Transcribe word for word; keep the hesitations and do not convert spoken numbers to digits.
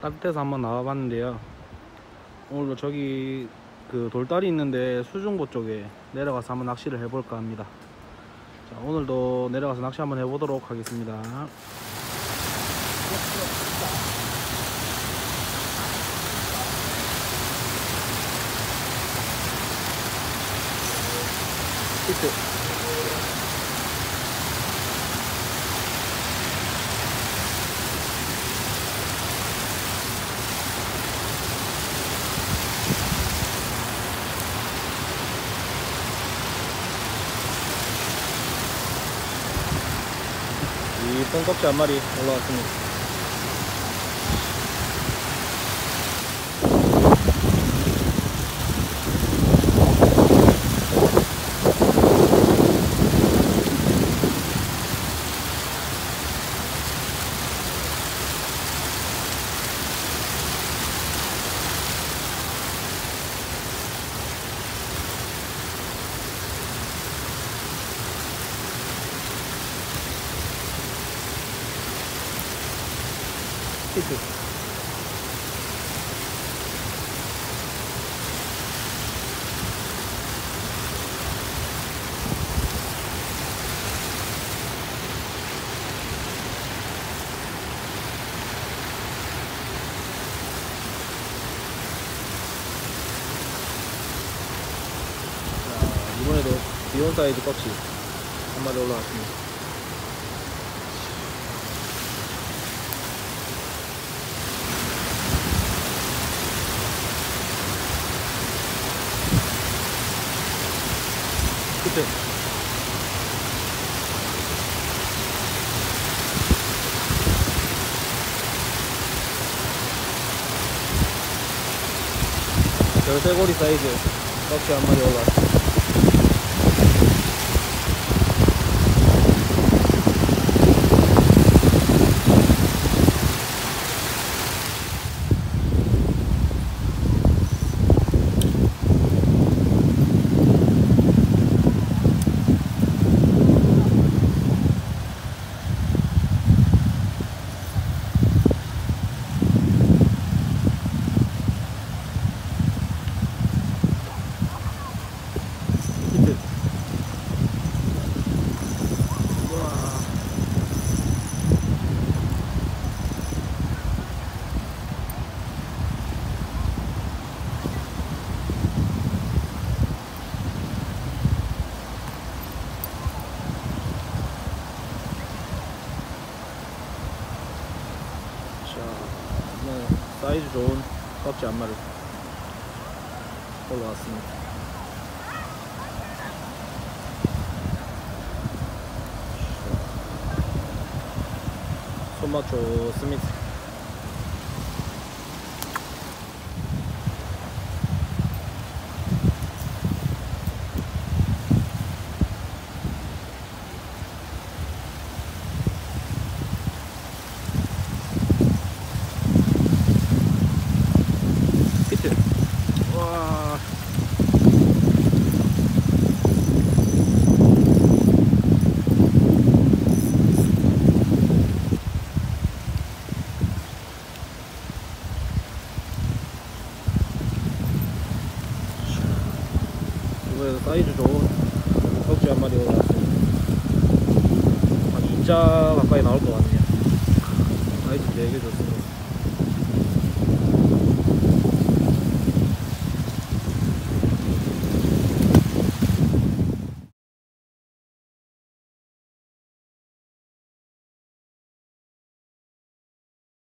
따뜻해서 한번 나와봤는데요. 오늘도 저기 그 돌다리 있는데 수중보 쪽에 내려가서 한번 낚시를 해볼까 합니다. 자, 오늘도 내려가서 낚시 한번 해보도록 하겠습니다. 히트. 이 뽕껍질 한 마리 올라왔습니다. 히트. 이번에도 비온 사이즈 껍질 한 마리 올라왔습니다. 히트. 별새고리 사이즈 껍질 한 마리 올라왔습니다. 네, 사이즈 좋은 껍질 한 마리 올라왔습니다. 손맛 좋습니다. 히트. 와. 이번에도 사이즈 좋은 껍질 한 마리 올라왔습니다. 한 이 자 가까이 나올 것 같네요. 사이즈 되게 좋습니다.